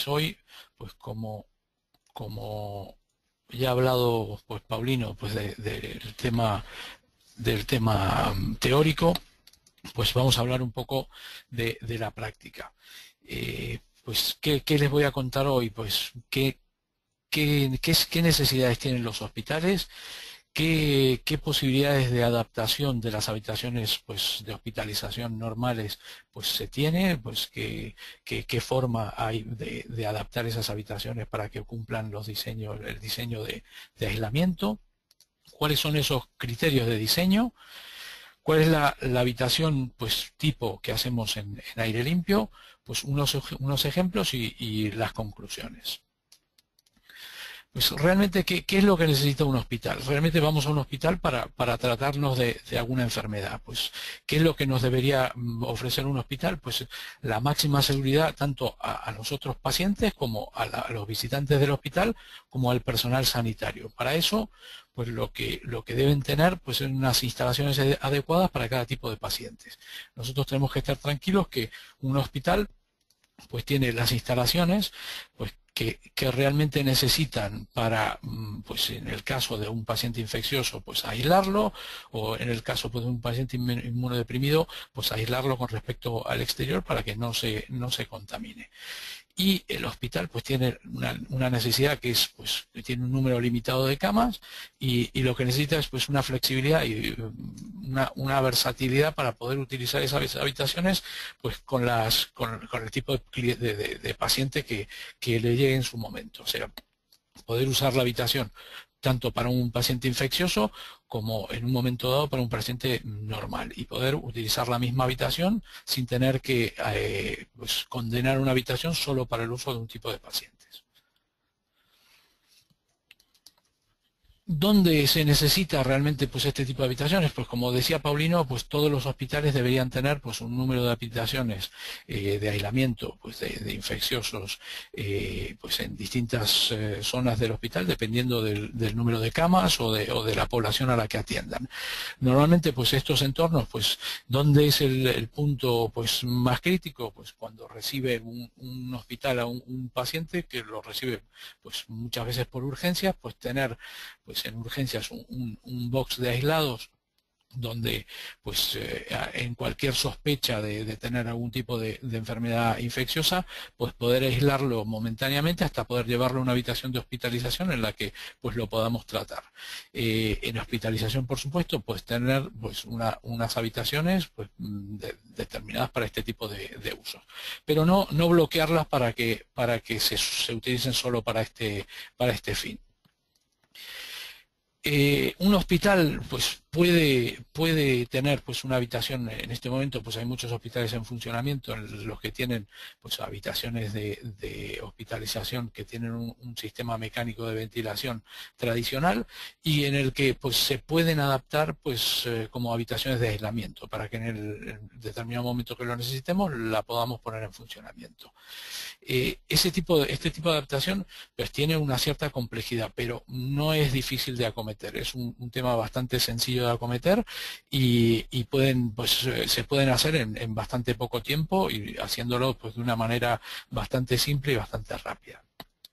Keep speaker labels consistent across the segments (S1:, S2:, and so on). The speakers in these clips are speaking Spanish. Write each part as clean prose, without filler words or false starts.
S1: pues hoy, pues como ya ha hablado pues Paulino pues del tema teórico, pues vamos a hablar un poco de la práctica. Pues ¿qué les voy a contar hoy? Pues qué necesidades tienen los hospitales, qué posibilidades de adaptación de las habitaciones pues de hospitalización normales pues se tiene, pues qué forma hay de adaptar esas habitaciones para que cumplan el diseño de aislamiento, cuáles son esos criterios de diseño, cuál es la habitación pues tipo que hacemos en aire limpio, pues unos ejemplos y las conclusiones. Pues realmente, ¿qué es lo que necesita un hospital? Realmente vamos a un hospital para tratarnos de alguna enfermedad. Pues, ¿qué es lo que nos debería ofrecer un hospital? Pues la máxima seguridad tanto a los otros pacientes como a los visitantes del hospital, como al personal sanitario. Para eso, pues lo que deben tener pues son unas instalaciones adecuadas para cada tipo de pacientes. Nosotros tenemos que estar tranquilos que un hospital pues tiene las instalaciones pues que realmente necesitan para, pues en el caso de un paciente infeccioso, pues aislarlo, o en el caso pues, de un paciente inmunodeprimido, pues aislarlo con respecto al exterior para que no se contamine. Y el hospital pues tiene una necesidad que es pues que tiene un número limitado de camas y lo que necesita es pues una flexibilidad y una versatilidad para poder utilizar esas habitaciones pues con el tipo de paciente que le llegue en su momento. O sea, poder usar la habitación tanto para un paciente infeccioso como en un momento dado para un paciente normal y poder utilizar la misma habitación sin tener que pues condenar una habitación solo para el uso de un tipo de pacientes. ¿Dónde se necesita realmente pues este tipo de habitaciones? Pues como decía Paulino, pues todos los hospitales deberían tener pues un número de habitaciones de aislamiento pues de infecciosos pues en distintas zonas del hospital dependiendo del número de camas o de la población a la que atiendan. Normalmente pues estos entornos pues ¿dónde es el punto pues más crítico? Pues cuando recibe un hospital a un paciente que lo recibe pues muchas veces por urgencias, pues tener pues en urgencias un box de aislados donde pues en cualquier sospecha de tener algún tipo de enfermedad infecciosa pues poder aislarlo momentáneamente hasta poder llevarlo a una habitación de hospitalización en la que pues lo podamos tratar. En hospitalización por supuesto pues tener pues unas habitaciones pues determinadas para este tipo de usos, pero no bloquearlas para que se utilicen solo para este fin. Un hospital pues puede tener pues una habitación. En este momento pues hay muchos hospitales en funcionamiento en los que tienen pues habitaciones de hospitalización que tienen un sistema mecánico de ventilación tradicional y en el que pues se pueden adaptar pues como habitaciones de aislamiento para que en determinado momento que lo necesitemos la podamos poner en funcionamiento. Este tipo de adaptación pues tiene una cierta complejidad, pero no es difícil de acometer, es un tema bastante sencillo de acometer y se pueden hacer en bastante poco tiempo y haciéndolo pues de una manera bastante simple y bastante rápida.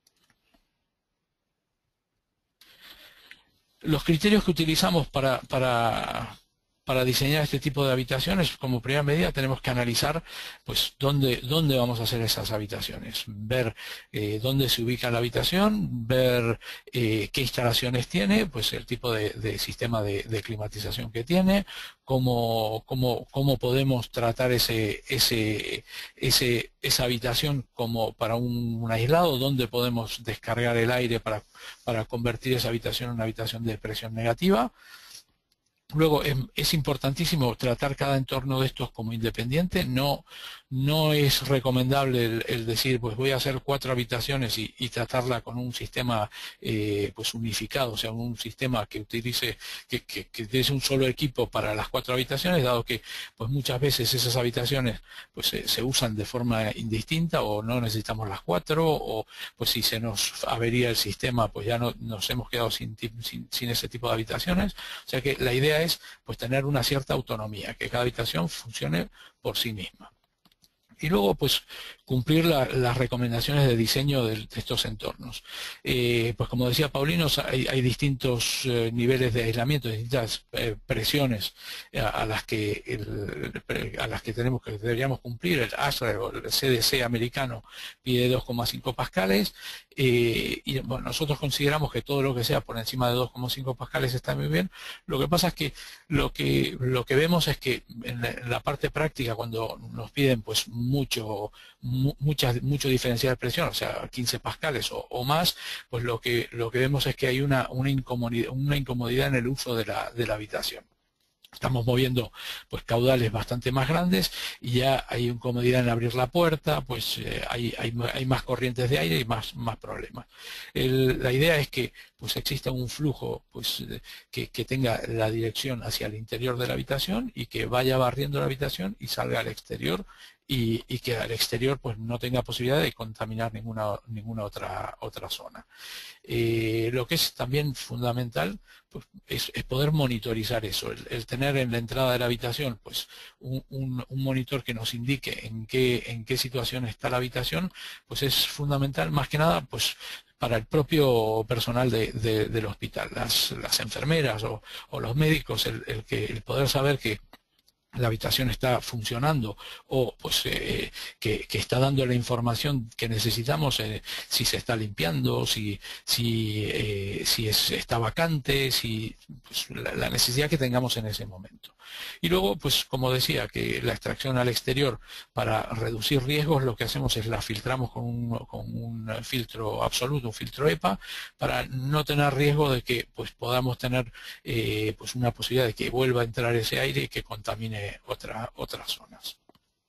S1: Los criterios que utilizamos para diseñar este tipo de habitaciones, como primera medida tenemos que analizar pues dónde vamos a hacer esas habitaciones, ver dónde se ubica la habitación, ver qué instalaciones tiene, pues el tipo de sistema de climatización que tiene, cómo podemos tratar esa habitación como para un aislado, dónde podemos descargar el aire para convertir esa habitación en una habitación de presión negativa. Luego es importantísimo tratar cada entorno de estos como independiente. No es recomendable el decir pues voy a hacer 4 habitaciones y tratarla con un sistema pues unificado, o sea un sistema que utilice un solo equipo para las 4 habitaciones, dado que pues muchas veces esas habitaciones pues se usan de forma indistinta o no necesitamos las 4 o pues si se nos avería el sistema pues ya nos hemos quedado sin ese tipo de habitaciones. O sea que la idea es pues tener una cierta autonomía, que cada habitación funcione por sí misma. Y luego, pues, cumplir las recomendaciones de diseño de estos entornos. Pues como decía Paulino, hay distintos niveles de aislamiento, distintas presiones a las que deberíamos cumplir. El ASHRAE o el CDC americano pide 2,5 pascales. Y bueno, nosotros consideramos que todo lo que sea por encima de 2,5 pascales está muy bien. Lo que pasa es que lo que vemos es que en la parte práctica, cuando nos piden pues mucho diferencial de presión, o sea 15 pascales o más, pues lo que vemos es que hay una incomodidad en el uso de la habitación. Estamos moviendo pues caudales bastante más grandes y ya hay incomodidad en abrir la puerta, pues hay más corrientes de aire y más problemas. La idea es que pues exista un flujo pues que tenga la dirección hacia el interior de la habitación y que vaya barriendo la habitación y salga al exterior, y que al exterior pues no tenga posibilidad de contaminar ninguna otra zona. Lo que es también fundamental pues, es poder monitorizar eso, el tener en la entrada de la habitación pues un monitor que nos indique en qué situación está la habitación, pues es fundamental, más que nada pues para el propio personal del hospital, las enfermeras o los médicos, el poder saber que la habitación está funcionando o pues que está dando la información que necesitamos, si se está limpiando, si está vacante, pues, la necesidad que tengamos en ese momento. Y luego, pues como decía, que la extracción al exterior, para reducir riesgos, lo que hacemos es la filtramos con un filtro absoluto, un filtro EPA, para no tener riesgo de que pues podamos tener pues una posibilidad de que vuelva a entrar ese aire y que contamine otras zonas.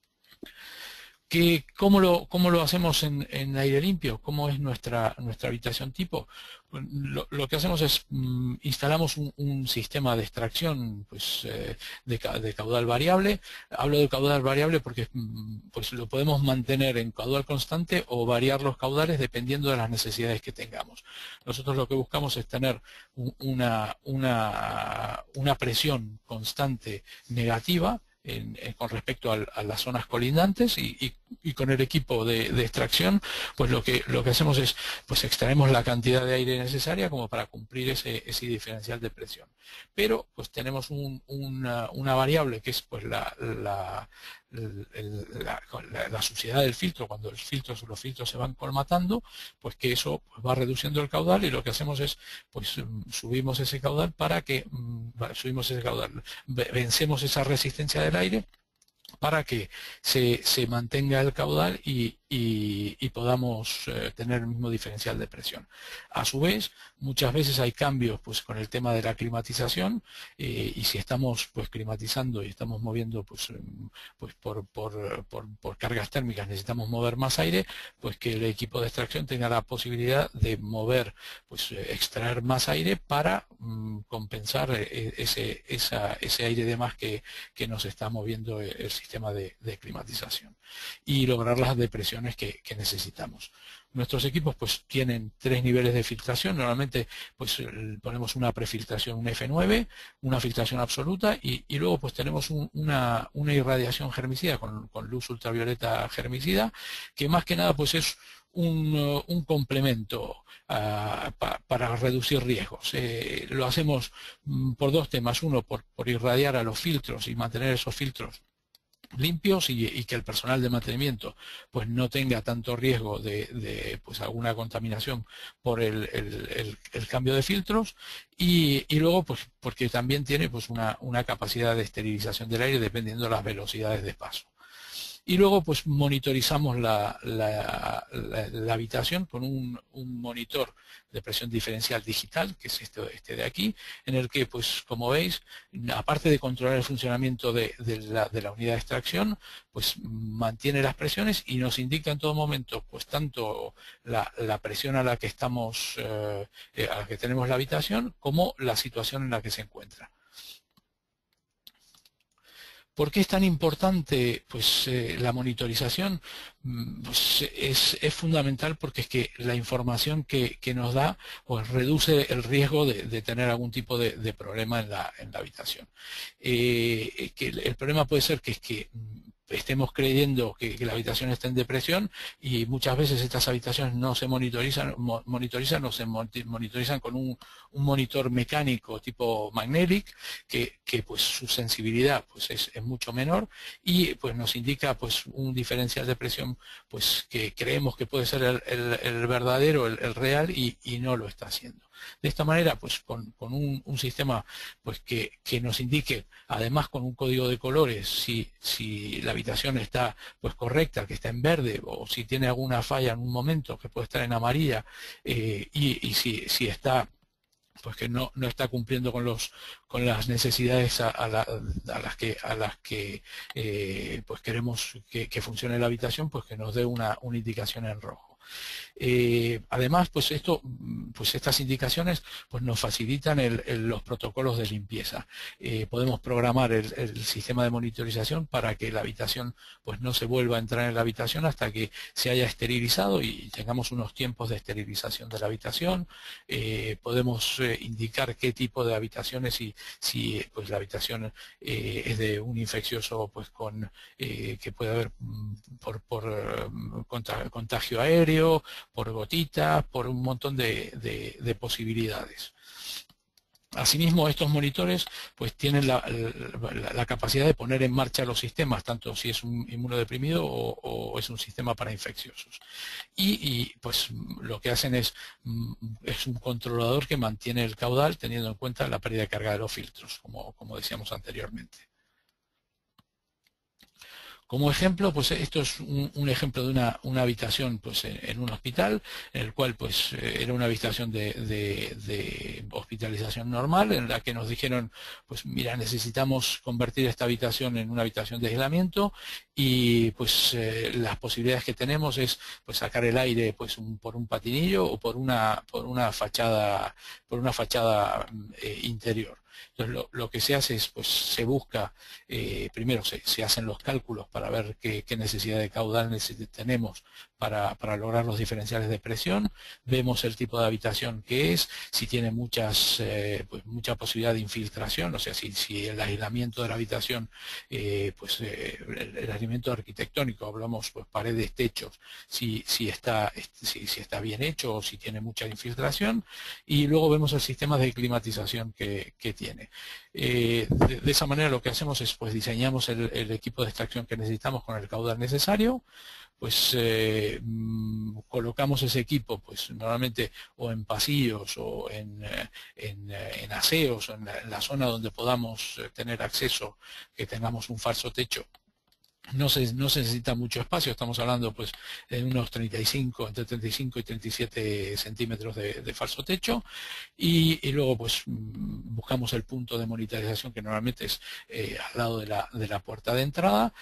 S1: ¿Cómo lo hacemos en aire limpio? ¿Cómo es nuestra habitación tipo? Pues, lo que hacemos es instalamos un sistema de extracción pues, de caudal variable. Hablo de caudal variable porque pues, lo podemos mantener en caudal constante o variar los caudales dependiendo de las necesidades que tengamos. Nosotros lo que buscamos es tener una presión constante negativa con respecto a las zonas colindantes, y con el equipo de extracción pues lo que hacemos es pues extraemos la cantidad de aire necesaria como para cumplir ese diferencial de presión, pero pues tenemos una variable que es pues la suciedad del filtro. Cuando los filtros se van colmatando, pues que eso pues va reduciendo el caudal, y lo que hacemos es pues subimos ese caudal vencemos esa resistencia del aire para que se mantenga el caudal y podamos tener el mismo diferencial de presión. A su vez, muchas veces hay cambios pues con el tema de la climatización, y si estamos pues climatizando y estamos moviendo pues por cargas térmicas, necesitamos mover más aire, pues que el equipo de extracción tenga la posibilidad de mover, pues extraer más aire para compensar ese aire de más que nos está moviendo el sistema de climatización, y lograr las depresiones que necesitamos. Nuestros equipos pues tienen 3 niveles de filtración. Normalmente pues ponemos una prefiltración, un F9, una filtración absoluta, y luego pues tenemos una irradiación germicida con luz ultravioleta germicida, que más que nada pues es un complemento para reducir riesgos. Lo hacemos por 2 temas. Uno, por irradiar a los filtros y mantener esos filtros limpios, y que el personal de mantenimiento pues no tenga tanto riesgo de pues alguna contaminación por el cambio de filtros, y luego pues porque también tiene pues una capacidad de esterilización del aire dependiendo de las velocidades de paso. Y luego pues monitorizamos la habitación con un monitor de presión diferencial digital, que es este de aquí, en el que pues como veis, aparte de controlar el funcionamiento de la unidad de extracción, pues mantiene las presiones y nos indica en todo momento pues tanto la presión a la que estamos a la que tenemos la habitación, como la situación en la que se encuentra. ¿Por qué es tan importante pues, la monitorización? Pues es fundamental, porque es que la información que nos da pues, reduce el riesgo de tener algún tipo de problema en la habitación. Que el problema puede ser que estemos creyendo que la habitación está en depresión, y muchas veces estas habitaciones no se monitorizan o se monitorizan con un monitor mecánico tipo Magnelic, que pues su sensibilidad pues es mucho menor, y pues nos indica pues un diferencial de presión pues que creemos que puede ser el verdadero, el real, y no lo está haciendo. De esta manera, pues con un sistema pues que nos indique, además con un código de colores, si la habitación está pues correcta, que está en verde, o si tiene alguna falla en un momento, que puede estar en amarilla, y si está pues que no está cumpliendo con las necesidades a las que pues queremos que funcione la habitación, pues que nos dé una indicación en rojo. Además, pues estas indicaciones pues nos facilitan los protocolos de limpieza. Podemos programar el sistema de monitorización para que la habitación pues no se vuelva a entrar en la habitación hasta que se haya esterilizado y tengamos unos tiempos de esterilización de la habitación. Podemos indicar qué tipo de habitaciones, y si pues la habitación es de un infeccioso pues que puede haber por contagio aéreo, por gotitas, por un montón de posibilidades. Asimismo, estos monitores pues tienen la capacidad de poner en marcha los sistemas, tanto si es un inmunodeprimido o es un sistema para infecciosos. Y pues lo que hacen es un controlador que mantiene el caudal teniendo en cuenta la pérdida de carga de los filtros, como decíamos anteriormente. Como ejemplo, pues esto es un ejemplo de una habitación pues en un hospital, en el cual pues era una habitación de hospitalización normal, en la que nos dijeron, pues mira, necesitamos convertir esta habitación en una habitación de aislamiento, y pues las posibilidades que tenemos es pues sacar el aire pues por un patinillo o por una fachada interior. Entonces lo que se hace es, pues se busca, primero se hacen los cálculos para ver qué necesidad de caudal tenemos para lograr los diferenciales de presión, vemos el tipo de habitación que es, si tiene mucha posibilidad de infiltración, o sea, si el aislamiento de la habitación, el aislamiento arquitectónico, hablamos pues paredes, techos, si está bien hecho o si tiene mucha infiltración, y luego vemos el sistema de climatización que tiene. De esa manera lo que hacemos es pues diseñamos el equipo de extracción que necesitamos con el caudal necesario, pues colocamos ese equipo pues normalmente o en pasillos o en aseos, o en la zona donde podamos tener acceso, que tengamos un falso techo. No se necesita mucho espacio, estamos hablando pues de unos entre 35 y 37 centímetros de falso techo, y luego pues buscamos el punto de monitorización, que normalmente es al lado de la puerta de entrada,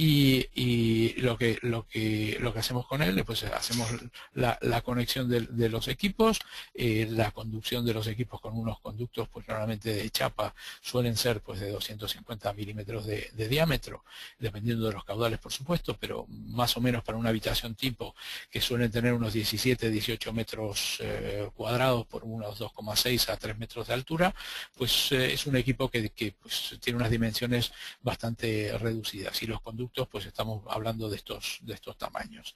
S1: y lo que hacemos con él, pues hacemos la conexión de los equipos, la conducción de los equipos con unos conductos pues normalmente de chapa, suelen ser pues de 250 milímetros de diámetro, dependiendo de los caudales por supuesto, pero más o menos para una habitación tipo, que suelen tener unos 17-18 metros cuadrados por unos 2,6 a 3 metros de altura, pues es un equipo que pues, tiene unas dimensiones bastante reducidas, y los conductos pues estamos hablando de estos tamaños.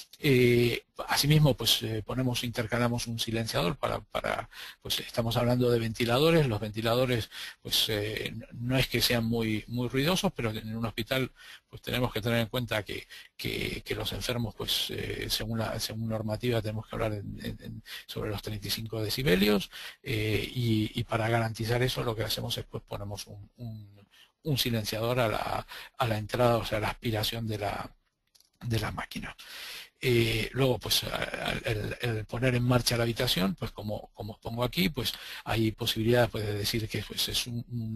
S1: Asimismo pues intercalamos un silenciador pues estamos hablando de ventiladores. Los ventiladores pues no es que sean muy ruidosos, pero en un hospital pues tenemos que tener en cuenta que los enfermos pues según normativa tenemos que hablar sobre los 35 decibelios, y para garantizar eso lo que hacemos es pues ponemos un silenciador a la entrada, o sea, a la aspiración de la máquina. Luego, pues el poner en marcha la habitación, pues como os pongo aquí, pues hay posibilidad pues, de decir que pues, es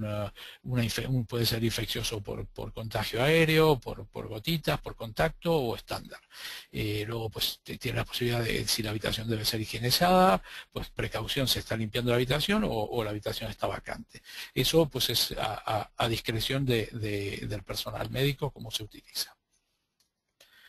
S1: puede ser infeccioso por contagio aéreo, por gotitas, por contacto o estándar. Luego, pues tiene la posibilidad de, si la habitación debe ser higienizada, pues precaución, se está limpiando la habitación o la habitación está vacante. Eso pues es a discreción del personal médico cómo se utiliza.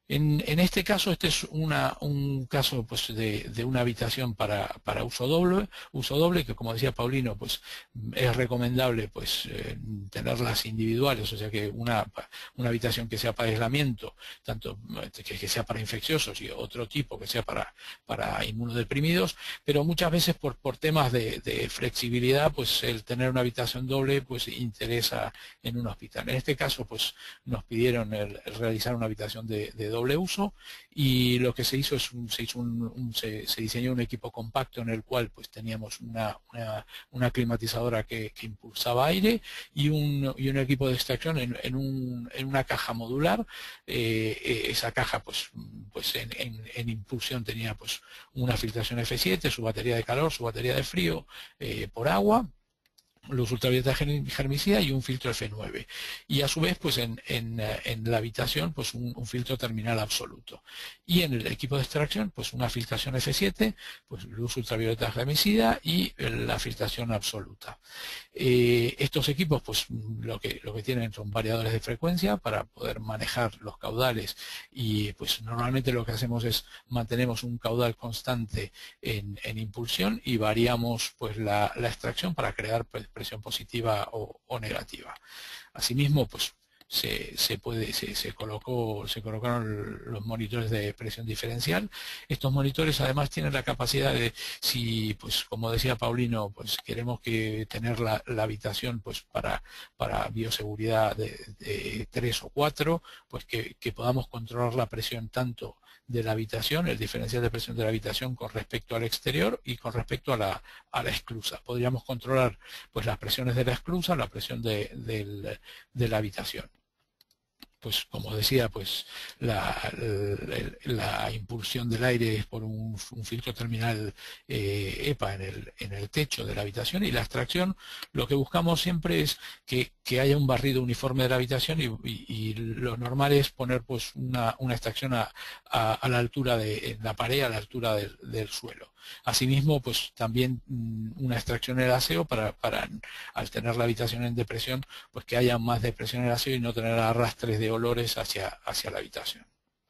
S1: En este caso, este es un caso pues, de una habitación para uso doble, que como decía Paulino, pues es recomendable pues tenerlas individuales, o sea que una habitación que sea para aislamiento, tanto que sea para infecciosos y otro tipo que sea para inmunodeprimidos, pero muchas veces por temas de flexibilidad, pues el tener una habitación doble pues interesa en un hospital. En este caso, pues nos pidieron el realizar una habitación de doble uso, y lo que se hizo es se diseñó un equipo compacto en el cual pues teníamos una climatizadora que impulsaba aire y un equipo de extracción en una caja modular. Esa caja pues en impulsión tenía pues una filtración F7, su batería de calor, su batería de frío por agua, luz ultravioleta germicida y un filtro F9, y a su vez pues en la habitación pues un filtro terminal absoluto, y en el equipo de extracción pues una filtración F7, pues luz ultravioleta germicida y la filtración absoluta. Estos equipos pues lo que tienen son variadores de frecuencia para poder manejar los caudales, y pues normalmente lo que hacemos es mantenemos un caudal constante en impulsión y variamos pues la extracción para crear presión positiva o negativa. Asimismo, pues se colocaron los monitores de presión diferencial. Estos monitores además tienen la capacidad de, si pues como decía Paulino, pues queremos tener la habitación pues para bioseguridad de 3 o 4, pues que podamos controlar la presión tanto de la habitación, el diferencial de presión de la habitación con respecto al exterior y con respecto a la esclusa. Podríamos controlar pues las presiones de la esclusa, la presión de la habitación. Pues como decía, pues la impulsión del aire es por un filtro terminal EPA en el techo de la habitación, y la extracción, lo que buscamos siempre es que haya un barrido uniforme de la habitación, y lo normal es poner pues una extracción a la altura en la pared, a la altura del suelo. Asimismo, pues también una extracción en el aseo para al tener la habitación en depresión, pues que haya más depresión en el aseo y no tener arrastres de olores hacia la habitación.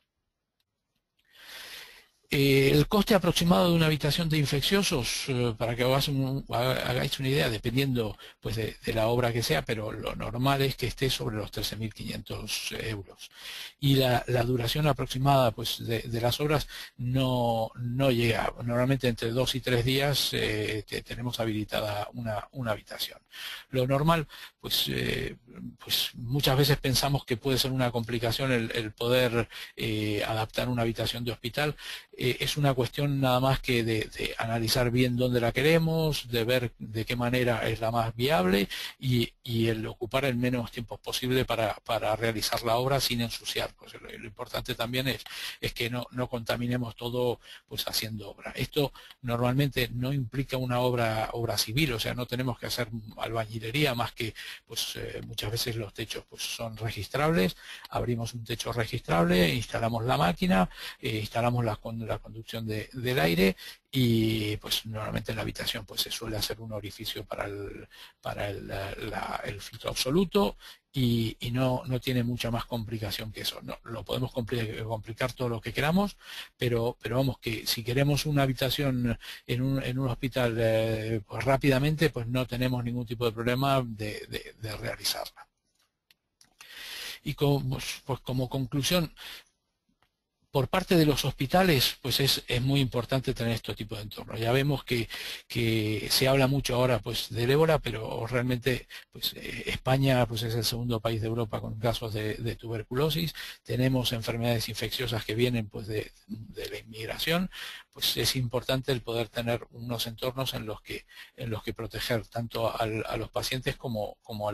S1: El coste aproximado de una habitación de infecciosos, para que hagáis una idea, dependiendo pues, de la obra que sea, pero lo normal es que esté sobre los 13.500 euros. Y la duración aproximada pues, de las obras no llega. Normalmente entre 2 y 3 días tenemos habilitada una habitación. Lo normal, pues muchas veces pensamos que puede ser una complicación el poder adaptar una habitación de hospital. Es una cuestión nada más que de analizar bien dónde la queremos, de ver de qué manera es la más viable, y el ocupar el menos tiempo posible para realizar la obra sin ensuciar. Pues lo importante también es que no contaminemos todo pues haciendo obra. Esto normalmente no implica una obra civil, o sea, no tenemos que hacer albañilería, más que pues muchas veces los techos pues son registrables. Abrimos un techo registrable, instalamos la máquina, instalamos la conducción del aire, y pues normalmente en la habitación pues se suele hacer un orificio para el filtro absoluto, y no tiene mucha más complicación que eso. No, lo podemos complicar todo lo que queramos, pero vamos, que si queremos una habitación en un hospital pues rápidamente, pues no tenemos ningún tipo de problema de realizarla. Y pues como conclusión, por parte de los hospitales, pues es muy importante tener este tipo de entornos. Ya vemos que se habla mucho ahora pues del ébola, pero realmente pues España pues es el segundo país de Europa con casos de tuberculosis. Tenemos enfermedades infecciosas que vienen pues de la inmigración. Pues es importante el poder tener unos entornos en los que proteger tanto a los pacientes como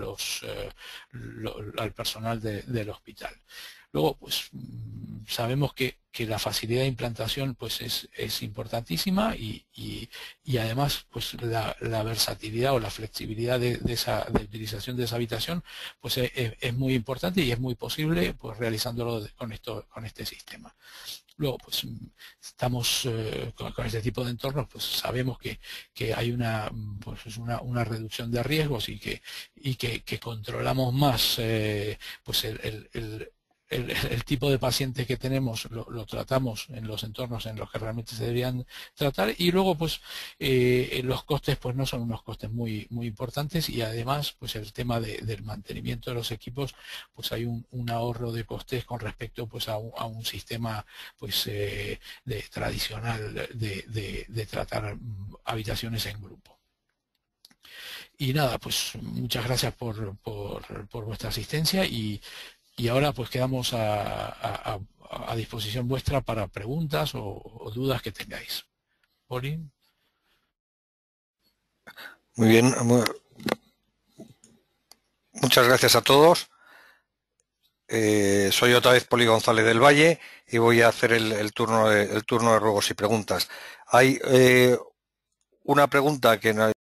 S1: al personal del hospital. Luego, pues sabemos que la facilidad de implantación pues es importantísima, y además pues la versatilidad o la flexibilidad de utilización de esa habitación pues es muy importante, y es muy posible pues realizándolo con este sistema. Luego, pues estamos con este tipo de entornos, pues sabemos que hay una reducción de riesgos, y que controlamos más pues el tipo de paciente que tenemos lo tratamos en los entornos en los que realmente se deberían tratar, y luego pues los costes pues no son unos costes muy importantes, y además pues el tema del mantenimiento de los equipos, pues hay un ahorro de costes con respecto pues a un sistema pues tradicional de tratar habitaciones en grupo. Y nada, pues muchas gracias por vuestra asistencia, y ahora pues quedamos a disposición vuestra para preguntas o dudas que tengáis. Poli.
S2: Muy bien, muchas gracias a todos. Soy otra vez Poli González del Valle y voy a hacer el turno de ruegos y preguntas. Hay una pregunta que